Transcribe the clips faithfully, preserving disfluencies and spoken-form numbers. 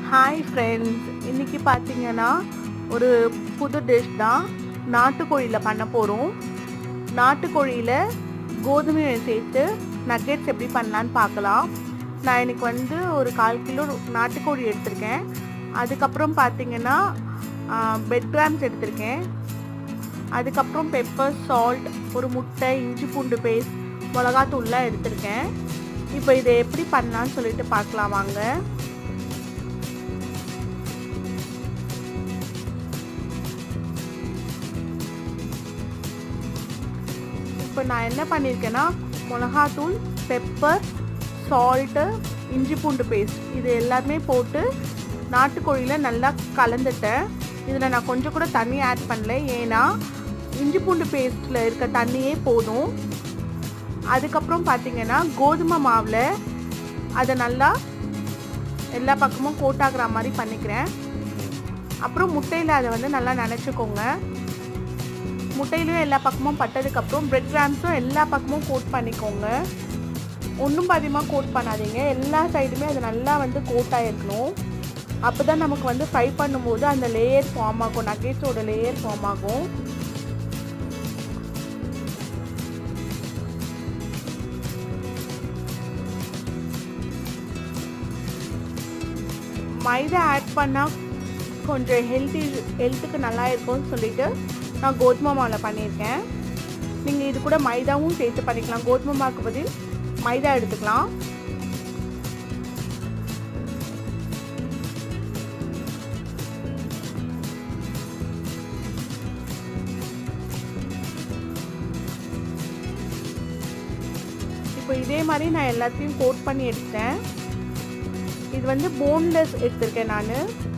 Hi friends, இன்றைக்கி பார்த்தீங்கன்னா ஒரு புது டிஷ் தான் நாட்டுக்கோழியில் பண்ண போகிறோம். நாட்டுக்கோழியில் கோதுமையை சேர்த்து நக்கெட்ஸ் எப்படி பண்ணலான்னு பார்க்கலாம். நான் இன்றைக்கி வந்து ஒரு கால் கிலோ நாட்டுக்கோழி எடுத்திருக்கேன். அதுக்கப்புறம் பார்த்தீங்கன்னா பெட்கிராம்ஸ் எடுத்திருக்கேன். அதுக்கப்புறம் பெப்பர், சால்ட், ஒரு முட்டை, இஞ்சி பூண்டு பேஸ்ட், மிளகாத்தூள்லாம் எடுத்திருக்கேன். இப்போ இதை எப்படி பண்ணலான்னு சொல்லிட்டு பார்க்கலாம் வாங்க. இப்போ நான் என்ன பண்ணியிருக்கேன்னா மிளகாத்தூள், பெப்பர், சால்ட்டு, இஞ்சி பூண்டு பேஸ்ட் இது எல்லாமே போட்டு நாட்டுக்கோழியில் நல்லா கலந்துட்டேன். இதில் நான் கொஞ்சம் கூட தண்ணி ஆட் பண்ணல, ஏன்னா இஞ்சி பூண்டு பேஸ்ட்டில் இருக்க தண்ணியே போதும். அதுக்கப்புறம் பார்த்திங்கன்னா கோதுமை மாவில் அதை நல்லா எல்லா பக்கமும் கோட் ஆகிற மாதிரி பண்ணிக்கிறேன். அப்புறம் முட்டையில் அதை வந்து நல்லா நனைச்சிக்கோங்க. முட்டையிலையும் எல்லா பக்கமும் பட்டதுக்கப்புறம் பிரெட் கிராம்ஸும் எல்லா பக்கமும் கோட் பண்ணிக்கோங்க. ஒன்றும் பாதியமாக கோட் பண்ணாதீங்க, எல்லா சைடுமே அது நல்லா வந்து கோட் ஆகிருக்கணும். அப்போ தான் நமக்கு வந்து ஃப்ரை பண்ணும்போது அந்த லேயர் ஃபார்ம் ஆகும், நக்கெட்ஸோட லேயர் ஃபார்ம் ஆகும். மைதா ஆட் பண்ணால் கொஞ்சம் ஹெல்த்தி ஹெல்த்துக்கு நல்லா இருக்கும்னு சொல்லிட்டு நான் கோதுமை மாவில் பண்ணியிருக்கேன். நீங்கள் இது கூட மைதாவும் சேர்த்து பண்ணிக்கலாம். கோதுமை மாவுக்கு பதில் மைதா எடுத்துக்கலாம். இப்போ இதே மாதிரி நான் எல்லாத்தையும் கோட் பண்ணி எடுத்தேன். இது வந்து போன்லெஸ் எடுத்திருக்கேன். நான்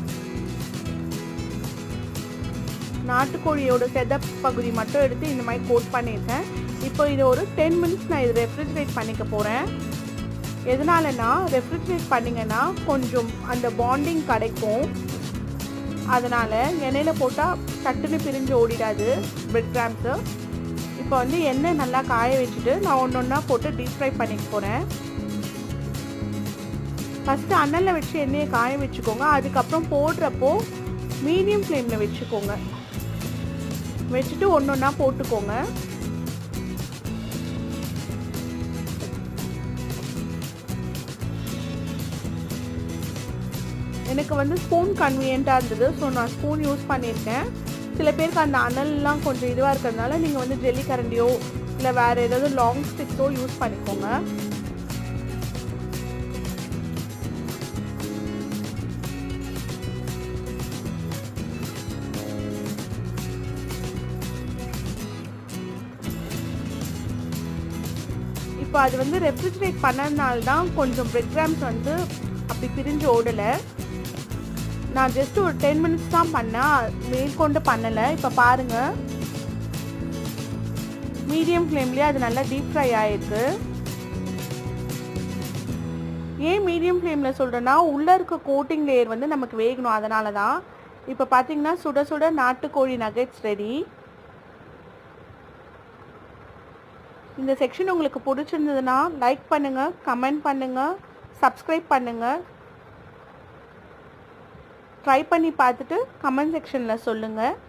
நாட்டுக்கோழியோட செத பகுதி மட்டும் எடுத்து இந்த மாதிரி கோட் பண்ணியிருக்கேன். இப்போ இது ஒரு டென் மினிட்ஸ் நான் இது ரெஃப்ரிஜரேட் பண்ணிக்க போகிறேன். எதனாலனா ரெஃப்ரிஜரேட் பண்ணிங்கன்னா கொஞ்சம் அந்த பாண்டிங் கிடைக்கும். அதனால் எண்ணெயில் போட்டால் சட்டுன்னு பிரிஞ்சு ஓடிடாது பிரெட் கிராம்ஸு. இப்போ வந்து எண்ணெய் நல்லா காய வச்சுட்டு நான் ஒன்று ஒன்றா போட்டு டீப் ஃப்ரை பண்ணிக்க போகிறேன். ஃபஸ்ட்டு அனலில் வச்சு எண்ணெயை காய வச்சுக்கோங்க. அதுக்கப்புறம் போடுறப்போ மீடியம் ஃப்ளேமில் வச்சுக்கோங்க. வச்சுட்டு ஒன்று ஒன்றா போட்டுக்கோங்க. எனக்கு வந்து ஸ்பூன் கன்வீனியண்ட்டாக இருந்தது, ஸோ நான் ஸ்பூன் யூஸ் பண்ணியிருக்கேன். சில பேருக்கு அந்த அனல்லாம் கொஞ்சம் இதுவாக இருக்கிறதுனால நீங்கள் வந்து ஜெல்லி கரண்டியோ இல்லை வேறு ஏதாவது லாங் ஸ்டிக்ஸோ யூஸ் பண்ணிக்கோங்க. இப்போ அது வந்து ரெஃப்ரிஜரேட் பண்ணதுனால தான் கொஞ்சம் பிரெட் கிராம்ஸ் வந்து அப்படி பிரிஞ்சு ஓடலை. நான் ஜஸ்ட் ஒரு டென் மினிட்ஸ் தான் பண்ணேன், மேற்கொண்டு பண்ணலை. இப்போ பாருங்கள், மீடியம் ஃப்ளேம்லேயே அது நல்லா டீப் ஃப்ரை ஆகிருக்கு. ஏன் மீடியம் ஃப்ளேமில் சொல்கிறேன்னா உள்ளே இருக்க கோட்டிங் லேயர் வந்து நமக்கு வேகணும், அதனால தான். இப்போ பார்த்தீங்கன்னா சுட சுட நாட்டுக்கோழி நகெட்ஸ் ரெடி. இந்த செக்ஷன் உங்களுக்கு பிடிச்சிருந்ததுன்னா லைக் பண்ணுங்கள், கமெண்ட் பண்ணுங்கள், சப்ஸ்கிரைப் பண்ணுங்கள். ட்ரை பண்ணி பார்த்துட்டு கமெண்ட் செக்ஷனில் சொல்லுங்கள்.